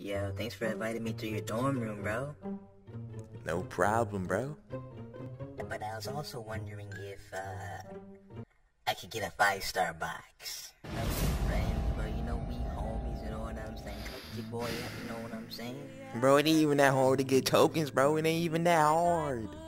Yo, thanks for inviting me to your dorm room, bro. No problem, bro. But I was also wondering if, I could get a 5-star box. You know, friends, bro, you know, we homies, you know what I'm saying? Your boy, you know what I'm saying? Bro, it ain't even that hard to get tokens, bro. It ain't even that hard.